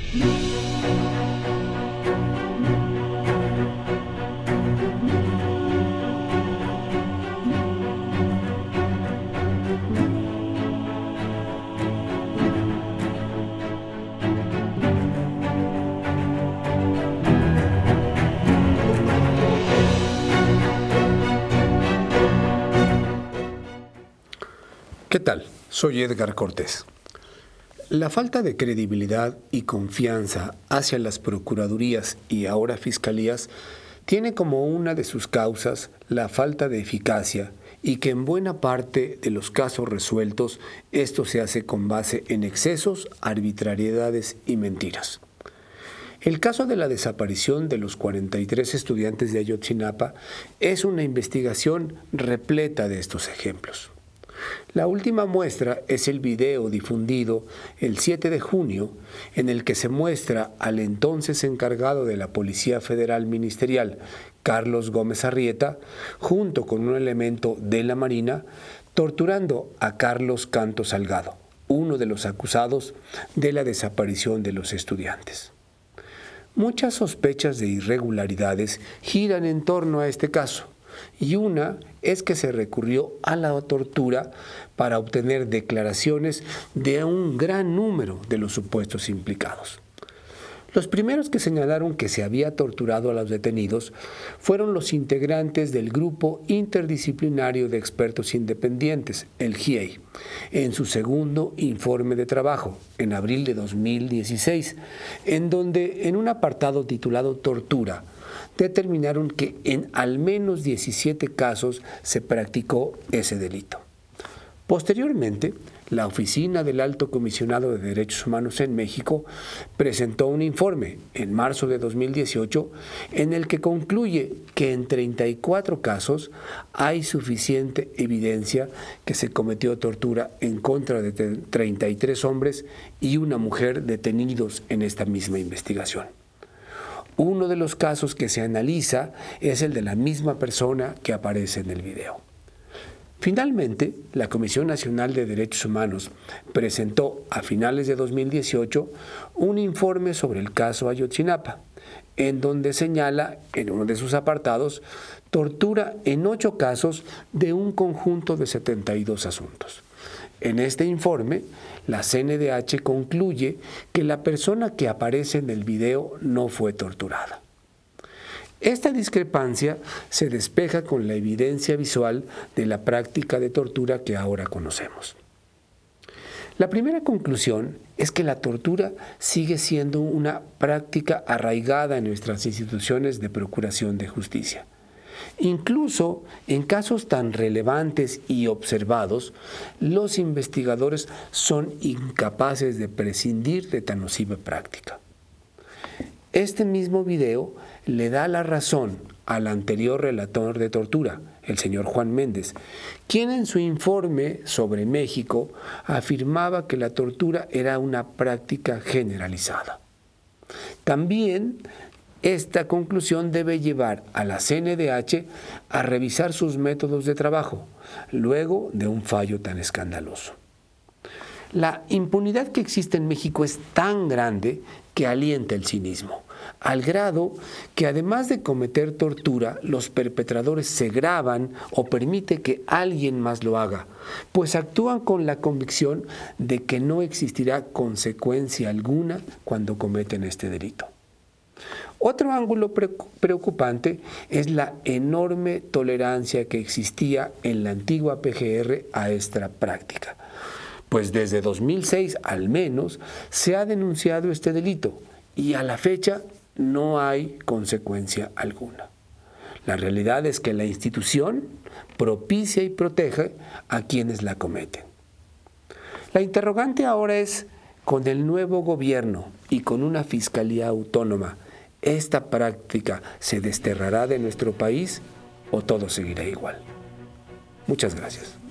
¿Qué tal? Soy Edgar Cortés. La falta de credibilidad y confianza hacia las procuradurías y ahora fiscalías tiene como una de sus causas la falta de eficacia y que en buena parte de los casos resueltos esto se hace con base en excesos, arbitrariedades y mentiras. El caso de la desaparición de los 43 estudiantes de Ayotzinapa es una investigación repleta de estos ejemplos. La última muestra es el video difundido el 7 de junio en el que se muestra al entonces encargado de la Policía Federal Ministerial, Carlos Gómez Arrieta, junto con un elemento de la Marina, torturando a Carlos Canto Salgado, uno de los acusados de la desaparición de los estudiantes. Muchas sospechas de irregularidades giran en torno a este caso, y una es que se recurrió a la tortura para obtener declaraciones de un gran número de los supuestos implicados. Los primeros que señalaron que se había torturado a los detenidos fueron los integrantes del Grupo Interdisciplinario de Expertos Independientes, el GIEI, en su segundo informe de trabajo, en abril de 2016, en donde, en un apartado titulado Tortura, determinaron que en al menos 17 casos se practicó ese delito. Posteriormente, la Oficina del Alto Comisionado de Derechos Humanos en México presentó un informe en marzo de 2018 en el que concluye que en 34 casos hay suficiente evidencia que se cometió tortura en contra de 33 hombres y una mujer detenidos en esta misma investigación. Uno de los casos que se analiza es el de la misma persona que aparece en el video. Finalmente, la Comisión Nacional de Derechos Humanos presentó a finales de 2018 un informe sobre el caso Ayotzinapa, en donde señala, en uno de sus apartados, tortura en 8 casos de un conjunto de 72 asuntos. En este informe, la CNDH concluye que la persona que aparece en el video no fue torturada. Esta discrepancia se despeja con la evidencia visual de la práctica de tortura que ahora conocemos. La primera conclusión es que la tortura sigue siendo una práctica arraigada en nuestras instituciones de procuración de justicia. Incluso en casos tan relevantes y observados, los investigadores son incapaces de prescindir de tan nociva práctica. Este mismo video le da la razón al anterior relator de tortura, el señor Juan Méndez, quien en su informe sobre México afirmaba que la tortura era una práctica generalizada. También esta conclusión debe llevar a la CNDH a revisar sus métodos de trabajo, luego de un fallo tan escandaloso. La impunidad que existe en México es tan grande que alienta el cinismo, al grado que además de cometer tortura, los perpetradores se graban o permiten que alguien más lo haga, pues actúan con la convicción de que no existirá consecuencia alguna cuando cometen este delito. Otro ángulo preocupante es la enorme tolerancia que existía en la antigua PGR a esta práctica, pues desde 2006 al menos se ha denunciado este delito y a la fecha no hay consecuencia alguna. La realidad es que la institución propicia y protege a quienes la cometen. La interrogante ahora es, con el nuevo gobierno y con una fiscalía autónoma, ¿esta práctica se desterrará de nuestro país o todo seguirá igual? Muchas gracias.